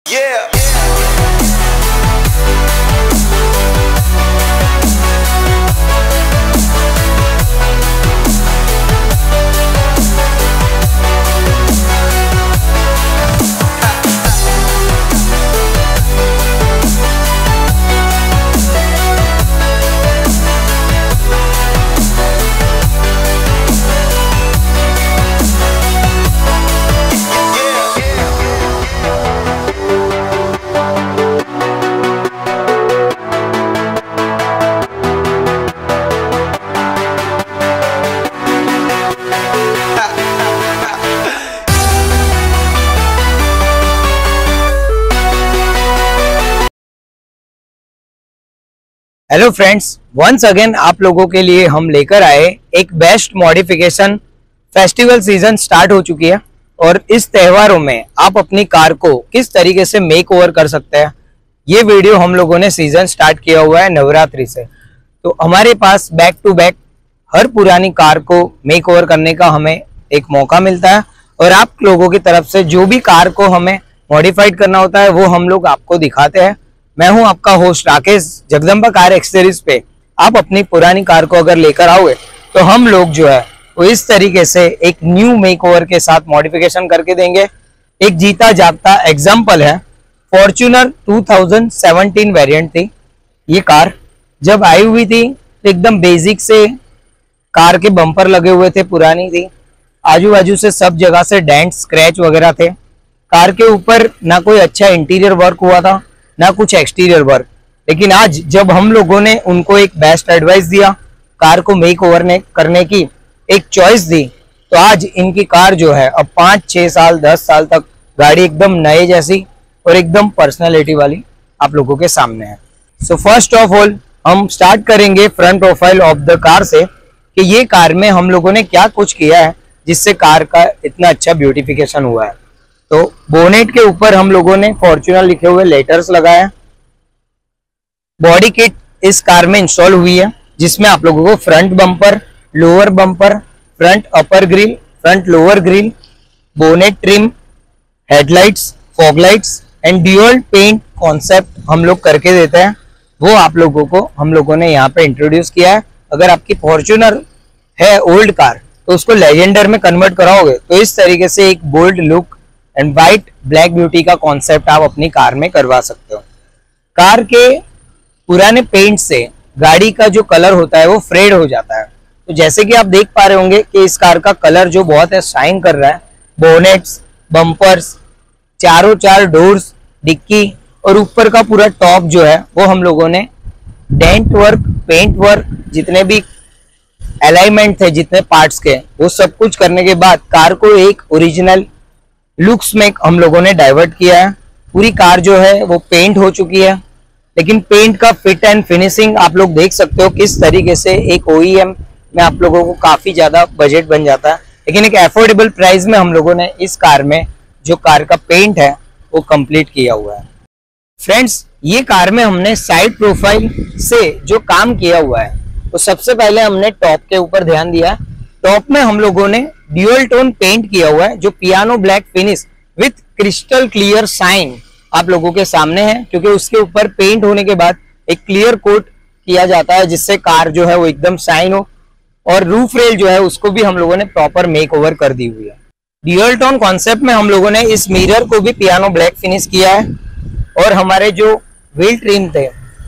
Yeah. Hello friends, once again आप लोगों के लिए हम लेकर आए एक best modification. Festival season start हो चुकी है और इस त्योहारों में आप अपनी कार को किस तरीके से मेक ओवर कर सकते हैं, ये वीडियो हम लोगों ने सीजन स्टार्ट किया हुआ है नवरात्रि से। तो हमारे पास बैक टू बैक हर पुरानी कार को मेक ओवर करने का हमें एक मौका मिलता है और आप लोगों की तरफ से जो भी कार को हमें मॉडिफाइड करना होता है वो हम लोग आपको दिखाते हैं। मैं हूं आपका host Rakesh. Jagdamba car accessories पे आप अपनी पुरानी कार को अगर लेकर आओगे तो हम लोग जो है वो इस तरीके से एक न्यू मेकओवर के साथ मॉडिफिकेशन करके देंगे। एक जीता जागता एग्जांपल है, फॉर्च्यूनर 2017 वेरिएंट थी ये कार। जब आई हुई थी तो एकदम बेसिक से कार के बम्पर लगे हुए थे, पुरानी थी, आजू बाजू से सब जगह से डेंट स्क्रैच वगैरह थे। कार के ऊपर ना कोई अच्छा इंटीरियर वर्क हुआ था ना कुछ एक्सटीरियर वर्क। लेकिन आज जब हम लोगों ने उनको एक बेस्ट एडवाइस दिया, कार को मेक ओवर करने की एक चॉइस दी, तो आज इनकी कार जो है अब 5-6 साल 10 साल तक गाड़ी एकदम नए जैसी और एकदम पर्सनालिटी वाली आप लोगों के सामने है। सो फर्स्ट ऑफ ऑल हम स्टार्ट करेंगे front profile of the car से कि ये कार में हम लोगों ने क्या कुछ किया है जिससे कार का इतना अच्छा ब्यूटिफिकेशन हुआ है। तो बोनेट के ऊपर हम लोगों ने फॉर्च्यूनर लिखे हुए लेटर्स लगाए। बॉडी किट इस कार में इंस्टॉल हुई है जिसमें आप लोगों को front bumper, lower bumper, front upper grille, front lower grille, bonnet trim, headlights, fog lights and dual paint concept हम लोग करके देते हैं। वो आप लोगों को हम लोगों ने यहाँ पे इंट्रोड्यूस किया है। अगर आपकी फॉर्च्यूनर है ओल्ड कार तो उसको लेजेंडर में कन्वर्ट कराओगे तो इस तरीके से एक bold look and white black beauty का कॉन्सेप्ट आप अपनी कार में करवा सकते हो। कार के पुराने पेंट से गाड़ी का जो कलर होता है वो फ्रेड हो जाता है। तो जैसे कि आप देख पा रहे होंगे कि इस कार का कलर जो बहुत है शाइन कर रहा है। बोनेट्स, बम्पर्स, चारों 4 डोर्स, डिक्की और ऊपर का पूरा टॉप जो है वो हम लोगों ने डेंट वर्क, पेंट वर्क, जितने भी अलाइनमेंट थे, जितने पार्ट्स के, वो सब कुछ करने के बाद कार को एक ओरिजिनल लुक्स में हम लोगों ने डाइवर्ट किया है। पूरी कार जो है वो पेंट हो चुकी है, लेकिन पेंट का फिट एंड फिनिशिंग आप लोग देख सकते हो किस तरीके से एक OEM में आप लोगों को काफी ज्यादा बजट बन जाता है, लेकिन एक अफोर्डेबल प्राइस में हम लोगों ने इस कार में जो कार का पेंट है वो कंप्लीट किया हुआ है। फ्रेंड्स, ये कार में हमने साइड प्रोफाइल से जो काम किया हुआ है तो सबसे पहले हमने टॉप के ऊपर ध्यान दिया। टॉप में हम लोगों ने ड्यूअल टोन पेंट किया हुआ है जो piano black finish with crystal clear sign आप लोगों के सामने है, क्योंकि उसके ऊपर पेंट होने के बाद एक क्लियर कोट किया जाता है जिससे कार जो है वो एकदम साइन हो। और रूफ रेल जो है उसको भी हम लोगों ने प्रॉपर मेक ओवर कर दी हुई है। ड्यूअल टोन कॉन्सेप्ट में हम लोगों ने इस मिरर को भी पियानो ब्लैक फिनिश किया है और हमारे जो व्हील ट्रिम थे,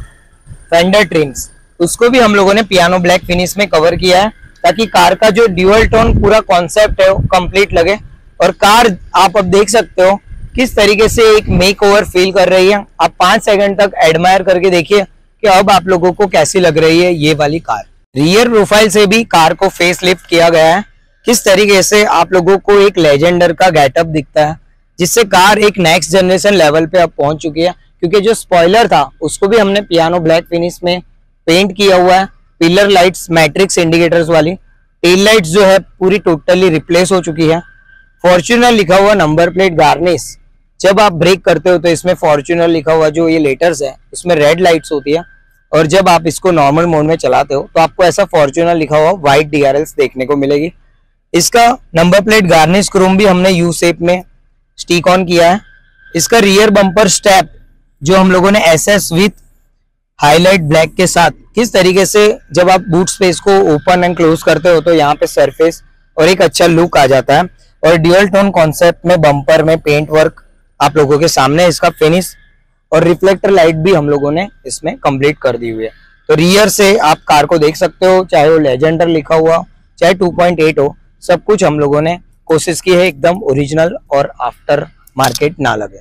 फेंडर ट्रिम्स, उसको भी हम लोगों ने पियानो ब्लैक फिनिश में कवर किया है ताकि कार का जो ड्यूअल टोन पूरा कॉन्सेप्ट है वो कंप्लीट लगे। और कार आप अब देख सकते हो किस तरीके से एक मेक ओवर फील कर रही है। आप 5 सेकंड तक एडमायर करके देखिए कि अब आप लोगों को कैसी लग रही है ये वाली कार। रियर प्रोफाइल से भी कार को फेस लिफ्ट किया गया है। किस तरीके से आप लोगों को एक लेजेंडर का गेटअप दिखता है, जिससे कार एक नेक्स्ट जनरेशन लेवल पे अब पहुंच चुकी है। क्योंकि जो स्पॉइलर था उसको भी हमने पियानो ब्लैक फिनिश में पेंट किया हुआ है। पिलर लाइट्स मैट्रिक्स इंडिकेटर्स वाली, टेल लाइट्स जो है पूरी टोटली रिप्लेस हो चुकी है। फॉर्च्यूनर लिखा हुआ नंबर प्लेट गार्निश, जब आप ब्रेक करते हो तो इसमें फॉर्च्यूनर लिखा हुआ जो ये लेटर्स है उसमें रेड लाइट्स होती है, और जब आप इसको नॉर्मल मोड में चलाते हो तो आपको ऐसा फॉर्च्यूनर लिखा हुआ व्हाइट DRLs देखने को मिलेगी। इसका नंबर प्लेट गार्निश क्रोम भी हमने यू शेप में स्टिक ऑन किया है। इसका रियर बम्पर स्टेप जो हम लोगों ने एसएस विथ हाईलाइट ब्लैक के साथ, किस तरीके से जब आप बूट स्पेस को ओपन एंड क्लोज करते हो तो यहाँ पे सरफेस और एक अच्छा लुक आ जाता है। और ड्यूअल टोन कॉन्सेप्ट में बम्पर में पेंट वर्क आप लोगों के सामने, इसका फिनिश और रिफ्लेक्टर लाइट भी हम लोगों ने इसमें कंप्लीट कर दी हुई है। तो रियर से आप कार को देख सकते हो, चाहे वो लेजेंडर लिखा हुआ चाहे 2.8 हो, सब कुछ हम लोगों ने कोशिश की है एकदम ओरिजिनल और आफ्टर मार्केट ना लगे।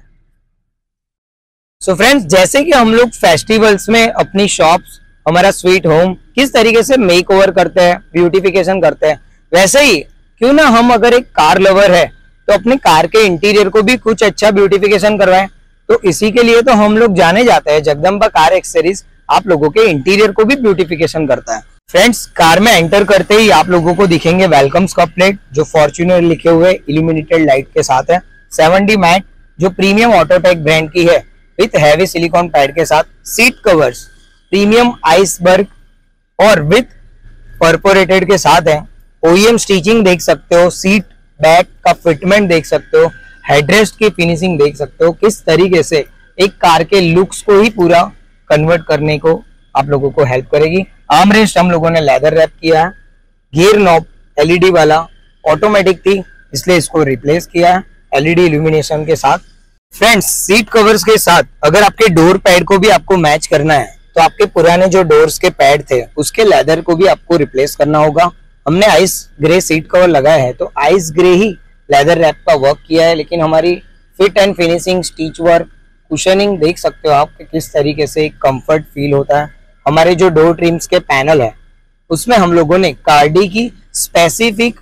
सो फ्रेंड्स, जैसे कि हम लोग फेस्टिवल्स में अपनी शॉप्स, हमारा स्वीट होम किस तरीके से मेक ओवर करते हैं, ब्यूटिफिकेशन करते हैं, वैसे ही क्यों ना हम अगर एक कार लवर है तो अपनी कार के इंटीरियर को भी कुछ अच्छा ब्यूटिफिकेशन करवाएं। तो इसी के लिए तो हम लोग जाने जाते हैं, जगदम्बा कार एक्सेसरीज आप लोगों के इंटीरियर को भी ब्यूटिफिकेशन करता है। फ्रेंड्स, कार में एंटर करते ही आप लोगों को दिखेंगे वेलकम कप प्लेट जो फॉर्च्यूनर लिखे हुए इल्यूमिनेटेड लाइट के साथ है। 7D मैट जो प्रीमियम ऑटोटेक ब्रांड की है विथ हैवी सिलिकॉन पैड के साथ। सीट कवर्स प्रीमियम आइसबर्ग और विथ परफोरेटेड के साथ है। ओईएम स्टिचिंग देख सकते हो, सीट बैक का फिटमेंट देख सकते हो, हेडरेस्ट की फिनिशिंग देख सकते हो, किस तरीके से एक कार के लुक्स को ही पूरा कन्वर्ट करने को आप लोगों को हेल्प करेगी। आर्मरेस्ट हम लोगों ने लेदर रैप किया है। गियर नॉब एलईडी वाला ऑटोमेटिक थी, इसलिए इसको रिप्लेस किया है एलईडी इल्यूमिनेशन के साथ। फ्रेंड्स, सीट कवर्स के साथ अगर आपके डोर पैड को भी आपको मैच करना है तो आपके पुराने जो डोर्स के पैड थे उसके लेदर को भी आपको रिप्लेस करना होगा। हमने आइस ग्रे सीट कवर लगाया है तो आइस ग्रे ही लेदर रैप का वर्क किया है, लेकिन हमारी fit and finishing, stitch work, cushioning देख सकते हो आप कि किस तरीके से कंफर्ट फील होता है। हमारे जो डोर ट्रिम्स के पैनल है उसमें हम लोगों ने कार्डी की स्पेसिफिक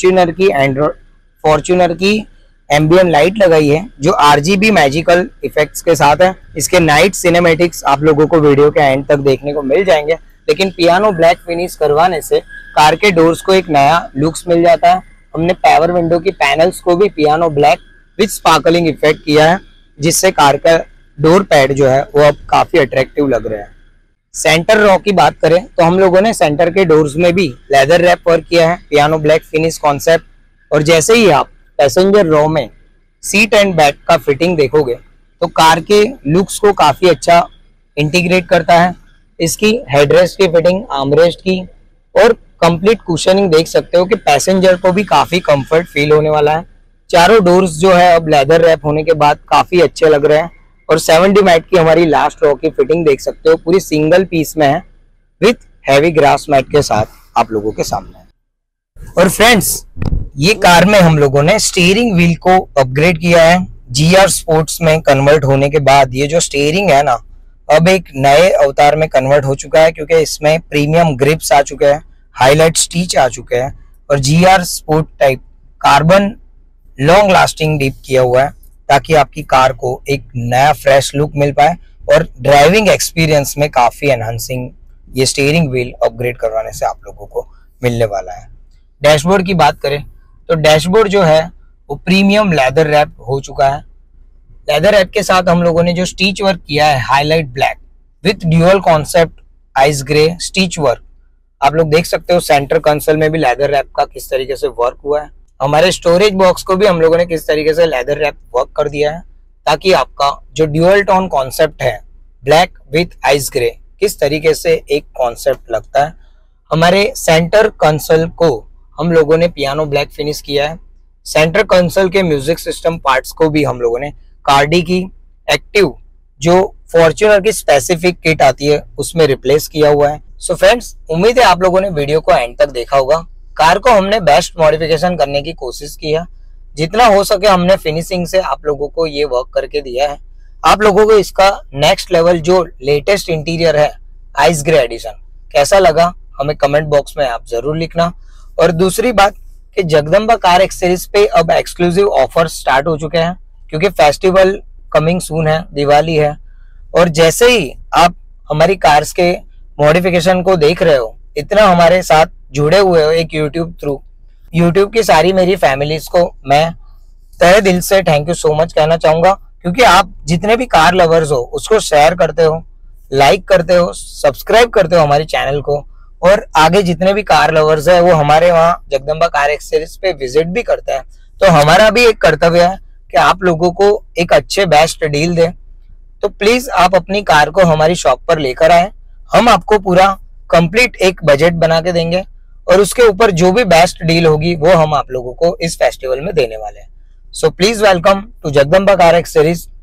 फॉर्च्यूनर की एम्बियन लाइट लगाई है जो आरजीबी मैजिकल इफेक्ट्स के साथ है। इसके नाइट सिनेमैटिक्स आप लोगों को वीडियो के एंड तक देखने को मिल जाएंगे, लेकिन पियानो ब्लैक फिनिश करवाने से कार के डोर्स को एक नया लुक्स मिल जाता है। हमने पावर विंडो की पैनल्स को भी piano black with sparkling effect किया है, जिससे कार का डोर पैड जो है वो अब काफी अट्रैक्टिव लग रहा है। सेंटर रॉ की बात करें तो हम लोगों ने सेंटर के डोर्स में भी लेदर रैप वर्क किया है, पियानो ब्लैक फिनिश कॉन्सेप्ट। और जैसे ही आप पैसेंजर रॉ में सीट एंड बैक का फिटिंग देखोगे तो कार के लुक्स को काफी अच्छा इंटीग्रेट करता है। इसकी हेडरेस्ट की फिटिंग, आर्मरेस्ट की और कंप्लीट कुशनिंग देख सकते हो कि पैसेंजर को भी काफी कंफर्ट फील होने वाला है। चारों डोर्स जो है अब लेदर रैप होने के बाद काफी अच्छे लग रहे हैं। और 7D मैट की हमारी लास्ट रॉ की फिटिंग देख सकते हो, पूरी सिंगल पीस में है विथ हैवी ग्रास मैट के साथ आप लोगों के सामने। और फ्रेंड्स, ये कार में हम लोगों ने स्टीयरिंग व्हील को अपग्रेड किया है। GR स्पोर्ट्स में कन्वर्ट होने के बाद ये जो स्टीयरिंग है ना, अब एक नए अवतार में कन्वर्ट हो चुका है, क्योंकि इसमें प्रीमियम ग्रिप्स आ चुके हैं, हाईलाइट स्टिच आ चुके हैं और GR sport type carbon long lasting deep किया हुआ है, ताकि आपकी कार को एक नया फ्रेश लुक मिल पाए और ड्राइविंग एक्सपीरियंस में काफी एनहांसिंग ये स्टीयरिंग व्हील अपग्रेड करवाने से आप लोगों को मिलने वाला है। डैशबोर्ड की बात करें तो डैशबोर्ड जो है वो प्रीमियम लेदर रैप हो चुका है। लेदर रैप के साथ हम लोगों ने जो स्टिच वर्क किया है highlight black with dual concept ice grey stitch work, आप लोग देख सकते हो। सेंटर कंसोल में भी लेदर रैप का किस तरीके से वर्क हुआ है। हमारे स्टोरेज बॉक्स को भी हम लोगों ने किस तरीके से लेदर रैप वर्क कर दिया है, ताकि आपका जो ड्यूअल टोन कॉन्सेप्ट है ब्लैक विथ आइस ग्रे, किस तरीके से एक कॉन्सेप्ट लगता है। हमारे सेंटर कंसोल को हम लोगों ने पियानो ब्लैक फिनिश किया है। सेंटर कंसोल के म्यूजिक सिस्टम पार्ट्स को भी हम लोगों ने कार्डी की एक्टिव जो फॉर्च्यूनर की स्पेसिफिक किट आती है उसमें रिप्लेस किया हुआ है। सो फ्रेंड्स, उम्मीद है आप लोगों ने वीडियो को एंड तक देखा होगा। कार को हमने बेस्ट मॉडिफिकेशन करने की कोशिश की है, जितना हो सके हमने फिनिशिंग से आप लोगों को ये वर्क करके दिया है। आप लोगों को इसका नेक्स्ट लेवल जो लेटेस्ट इंटीरियर है आइस ग्रे एडिशन कैसा लगा हमें कमेंट बॉक्स में आप जरूर लिखना। और दूसरी बात कि जगदम्बा कार एक्सेसरीज पे अब एक्सक्लूसिव ऑफर स्टार्ट हो चुके हैं, क्योंकि फेस्टिवल कमिंग सून है, दिवाली है। और जैसे ही आप हमारी कार्स के मॉडिफिकेशन को देख रहे हो, इतना हमारे साथ जुड़े हुए हो एक यूट्यूब थ्रू, यूट्यूब की सारी मेरी फैमिलीज को मैं तहे दिल से थैंक यू सो मच कहना चाहूंगा, क्योंकि आप जितने भी कार लवर्स हो उसको शेयर करते हो, लाइक करते हो, सब्सक्राइब करते हो हमारे चैनल को, और आगे जितने भी कार लवर्स है वो हमारे वहाँ जगदम्बा कार एक्सेसरीज पे विजिट भी करते हैं। तो हमारा भी एक कर्तव्य है कि आप लोगों को एक अच्छे बेस्ट डील दें, तो प्लीज आप अपनी कार को हमारी शॉप पर लेकर आए। हम आपको पूरा कंप्लीट एक बजट बना के देंगे और उसके ऊपर जो भी बेस्ट डील होगी वो हम आप लोगों को इस फेस्टिवल में देने वाले हैं। So please welcome to Jagdamba car accessories.